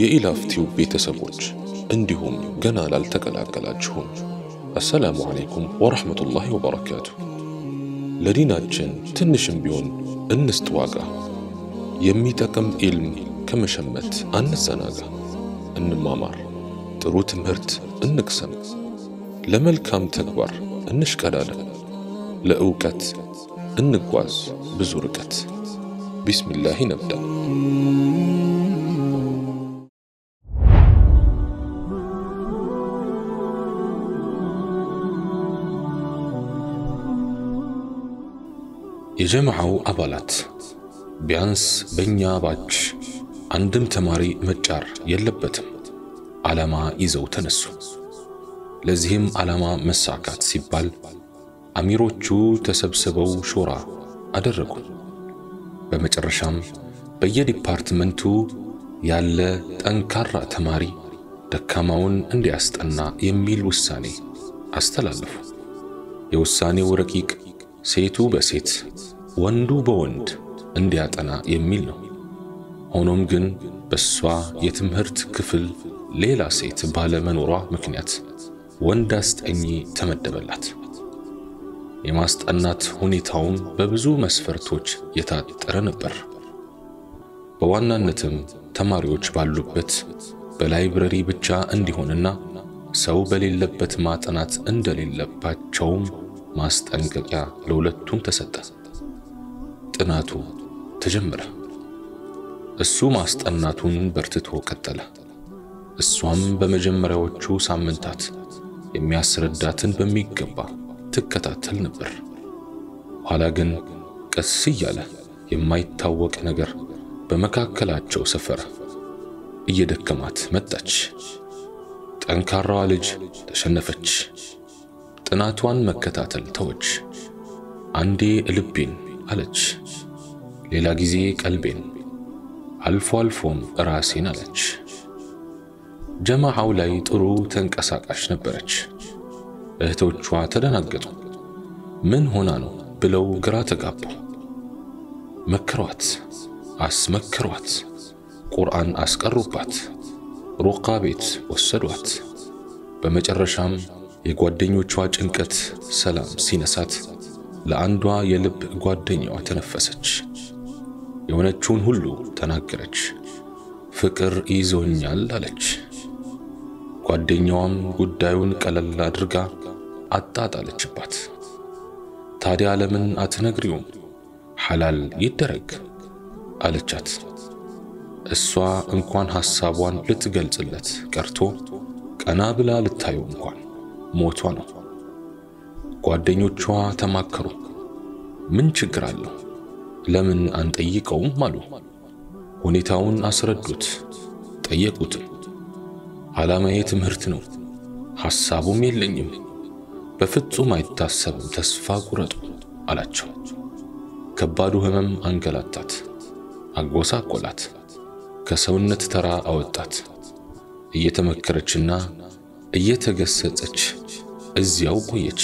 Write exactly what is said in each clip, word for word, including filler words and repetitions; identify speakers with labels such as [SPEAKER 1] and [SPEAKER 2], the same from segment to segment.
[SPEAKER 1] የኢላፍቲው ቤተሰቦች እንዲሁም ገና ላልተቀላቀላችሁም አሰላሙ አለይኩም ወራህመቱላሂ ወበረካቱ። ለዲናችን ትንሽም ቢሆን እንስጥ ዋጋ። የሚጠቅም ኢልም ከመሸመት አንዘናጋ። እንማማር፣ ጥሩ ትምህርት እንቅሰም፣ ለመልካም ተግባር እንሽቀዳደም፣ ለእውቀት እንጓዝ ብዙ ርቀት። ቢስሚላህ ነብዳ። የጀማዓው አባላት ቢያንስ በእኛ ባች አንድም ተማሪ መጫር የለበትም። ዓላማ ይዘው ተነሱ። ለዚህም ዓላማ መሳካት ሲባል አሚሮቹ ተሰብስበው ሹራ አደረጉ። በመጨረሻም በየዲፓርትመንቱ ያለ ጠንካራ ተማሪ ደካማውን እንዲያስጠና የሚል ውሳኔ አስተላለፉ። የውሳኔው ረቂቅ ሴቱ በሴት ወንዱ በወንድ እንዲያጠና የሚል ነው። ሆኖም ግን በሷ የትምህርት ክፍል ሌላ ሴት ባለመኖሯ ምክንያት ወንድ አስጠኚ ተመደበላት። የማስጠናት ሁኔታውም በብዙ መስፈርቶች የታጠረ ነበር። በዋናነትም ተማሪዎች ባሉበት በላይብረሪ ብቻ እንዲሆንና ሰው በሌለበት ማጥናት እንደሌለባቸውም ማስጠንቀቂያ ለሁለቱም ተሰጠ። ጥናቱ ተጀመረ። እሱ ማስጠናቱን በርትቶ ቀጠለ። እሷም በመጀመሪያዎቹ ሳምንታት የሚያስረዳትን በሚገባ ትከታተል ነበር። ኋላ ግን ቀስ እያለ የማይታወቅ ነገር በመካከላቸው ሰፈረ። እየደከማት መጣች። ጠንካራዋ ልጅ ተሸነፈች። ጥናቷን መከታተል ተወች። አንዴ ልቤን አለች፣ ሌላ ጊዜ ቀልቤን፣ አልፎ አልፎም ራሴን አለች። ጀማዓው ላይ ጥሩ ተንቀሳቃሽ ነበረች። እህቶቿ ተደናገጡ። ምን ሆና ነው ብለው ግራ ተጋቡ። መከሯት፣ አስመከሯት፣ ቁርአን አስቀሩባት፣ ሩቃ ቤት ወሰዷት። በመጨረሻም የጓደኞቿ ጭንቀት ሰላም ሲነሳት ለአንዷ የልብ ጓደኛዋ ተነፈሰች። የሆነችውን ሁሉ ተናገረች። ፍቅር ይዞኛል አለች። ጓደኛዋም ጉዳዩን ቀለል አድርጋ አጣጣለችባት። ታዲያ ለምን አትነግሪውም? ሐላል ይደረግ አለቻት። እሷ እንኳን ሐሳቧን ልትገልጽለት ቀርቶ ቀና ብላ ልታየው እንኳን ሞቷ ነው። ጓደኞቿ ተማከሩ። ምን ችግር አለው? ለምን አንጠይቀውም አሉ። ሁኔታውን አስረዱት። ጠየቁትም። ዓላማዬ ትምህርት ነው፣ ሐሳቡም የለኝም፣ በፍጹም አይታሰብም፣ ተስፋ ቁረጡ አላቸው። ከባዱ ህመም አንገላታት፣ አጎሳቆላት፣ ከሰውነት ተራ አወጣት። እየተመከረችና እየተገሰጸች እዚያው ቆየች።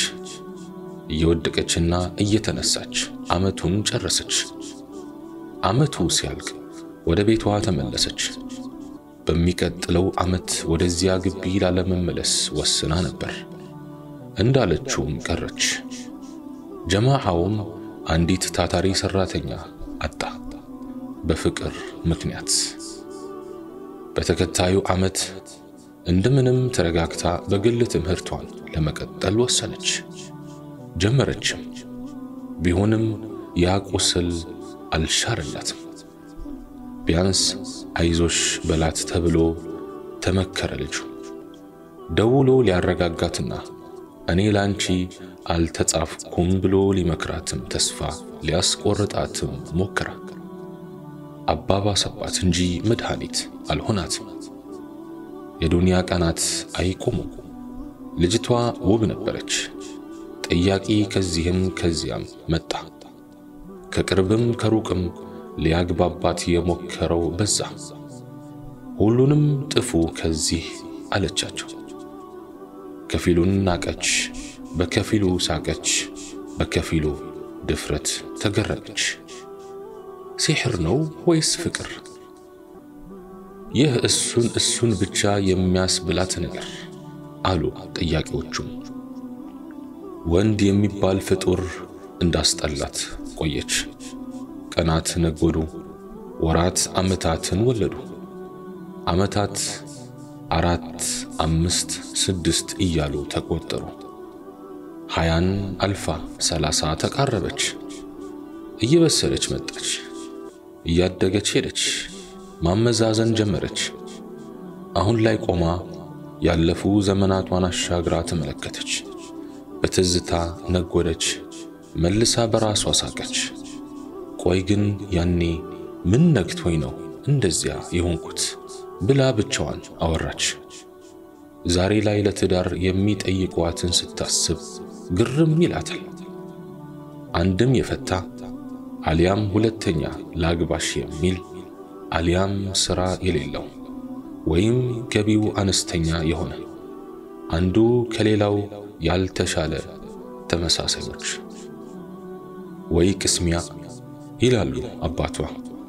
[SPEAKER 1] እየወደቀችና እየተነሳች ዓመቱን ጨረሰች። ዓመቱ ሲያልቅ ወደ ቤቷ ተመለሰች። በሚቀጥለው ዓመት ወደዚያ ግቢ ላለመመለስ ወስና ነበር። እንዳለችውም ቀረች። ጀማዓውም አንዲት ታታሪ ሰራተኛ አጣ፣ በፍቅር ምክንያት። በተከታዩ ዓመት እንደምንም ተረጋግታ በግል ትምህርቷን ለመቀጠል ወሰነች። ጀመረችም። ቢሆንም ያ ቁስል አልሻረላትም። ቢያንስ አይዞሽ በላት ተብሎ ተመከረ። ልጁ ደውሎ ሊያረጋጋትና እኔ ላንቺ አልተጻፍኩም ብሎ ሊመክራትም ተስፋ ሊያስቆርጣትም ሞከረ። አባባሰባት እንጂ መድኃኒት አልሆናትም። የዱንያ ቀናት አይቆሙም። ልጅቷ ውብ ነበረች። ጥያቄ ከዚህም ከዚያም መጣ። ከቅርብም ከሩቅም ሊያግባባት የሞከረው በዛ። ሁሉንም ጥፉ ከዚህ አለቻቸው። ከፊሉን ናቀች፣ በከፊሉ ሳቀች፣ በከፊሉ ድፍረት ተገረመች። ሲሕር ነው ወይስ ፍቅር? ይህ እሱን እሱን ብቻ የሚያስብላት ነገር አሉ ጥያቄዎቹም። ወንድ የሚባል ፍጡር እንዳስጠላት ቆየች። ቀናት ነጎዱ፣ ወራት ዓመታትን ወለዱ። ዓመታት አራት አምስት ስድስት እያሉ ተቆጠሩ። ሃያን አልፋ ሰላሳ ተቃረበች። እየበሰለች መጣች፣ እያደገች ሄደች፣ ማመዛዘን ጀመረች። አሁን ላይ ቆማ ያለፉ ዘመናቷን አሻግራ ተመለከተች። በትዝታ ነጎደች፣ መልሳ በራሷ ሳቀች። ቆይ ግን ያኔ ምን ነክቶኝ ነው እንደዚያ የሆንኩት ብላ ብቻዋን አወራች። ዛሬ ላይ ለትዳር የሚጠይቋትን ስታስብ ግርም ይላታል። አንድም የፈታ አሊያም ሁለተኛ ላግባሽ የሚል አሊያም ሥራ የሌለው ወይም ገቢው አነስተኛ የሆነ አንዱ ከሌላው ያልተሻለ ተመሳሳዮች። ወይ ቅስሚያ ይላሉ አባቷ።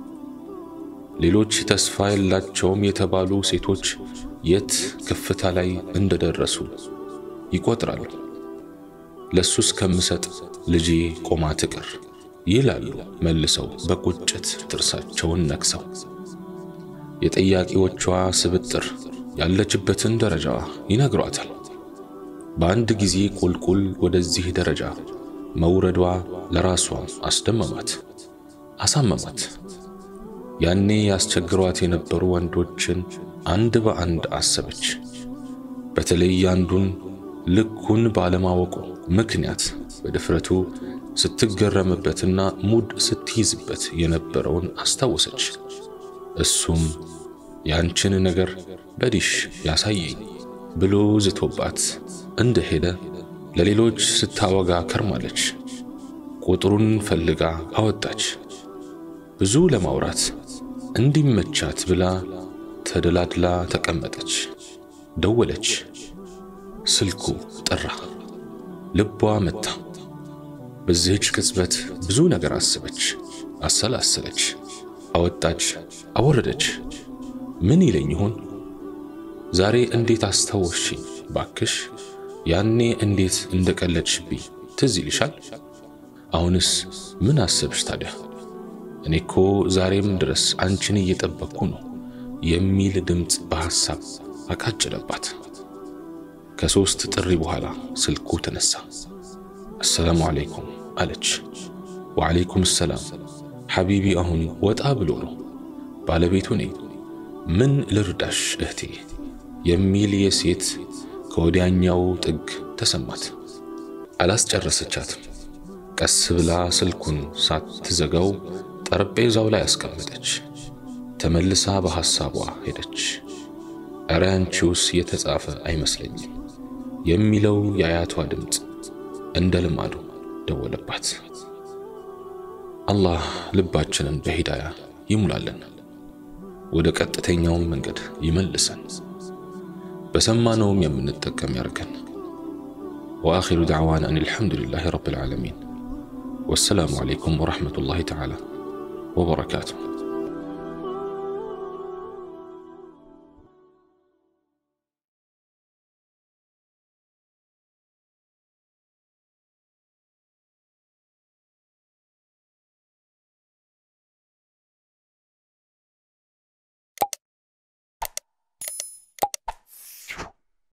[SPEAKER 1] ሌሎች ተስፋ የላቸውም የተባሉ ሴቶች የት ከፍታ ላይ እንደደረሱ ይቆጥራሉ። ለሱስ ከምሰጥ ልጄ ቆማ ትቅር ይላሉ መልሰው በቁጭት ጥርሳቸውን ነክሰው። የጠያቂዎቿ ስብጥር ያለችበትን ደረጃ ይነግሯታል። በአንድ ጊዜ ቁልቁል ወደዚህ ደረጃ መውረዷ ለራሷ አስደመማት፣ አሳመማት። ያኔ ያስቸግሯት የነበሩ ወንዶችን አንድ በአንድ አሰበች። በተለይ አንዱን ልኩን ባለማወቁ ምክንያት በድፍረቱ ስትገረምበትና ሙድ ስትይዝበት የነበረውን አስታወሰች። እሱም ያንቺን ነገር በዲሽ ያሳየኝ ብሎ ዝቶባት እንደሄደ ለሌሎች ስታወጋ ከርማለች። ቁጥሩን ፈልጋ አወጣች። ብዙ ለማውራት እንዲመቻት ብላ ተደላድላ ተቀመጠች። ደወለች። ስልኩ ጠራ። ልቧ መታ። በዚህች ቅጽበት ብዙ ነገር አሰበች፣ አሰላሰለች፣ አወጣች፣ አወረደች። ምን ይለኝ ይሆን? ዛሬ እንዴት አስታወስሽኝ ባክሽ? ያኔ እንዴት እንደቀለድሽብኝ ትዝ ይልሻል? አሁንስ ምን አሰብሽ ታዲያ? እኔኮ ዛሬም ድረስ አንቺን እየጠበቅኩ ነው የሚል ድምፅ በሐሳብ አቃጨለባት። ከሶስት ጥሪ በኋላ ስልኩ ተነሳ። አሰላሙ አለይኩም አለች። ወአለይኩም ሰላም ሐቢቢ፣ አሁን ወጣ ብሎ ነው ባለቤቱ ነኝ። ምን ልርዳሽ እህቴ የሚል የሴት ከወዲያኛው ጥግ ተሰማት። አላስጨረሰቻትም። ቀስ ብላ ስልኩን ሳትዘጋው ጠረጴዛው ላይ አስቀመጠች። ተመልሳ በሐሳቧ ሄደች። እረ አንቺውስ የተጻፈ አይመስለኝም የሚለው የአያቷ ድምፅ እንደ ልማዱ ደወለባት። አላህ ልባችንን በሂዳያ ይሙላልን፣ ወደ ቀጥተኛው መንገድ ይመልሰን፣ በሰማነውም የምንጠቀም ያርገን። وآخر دعوانا أن الحمد لله رب العالمين والسلام عليكم ورحمة الله تعالى وبركاته.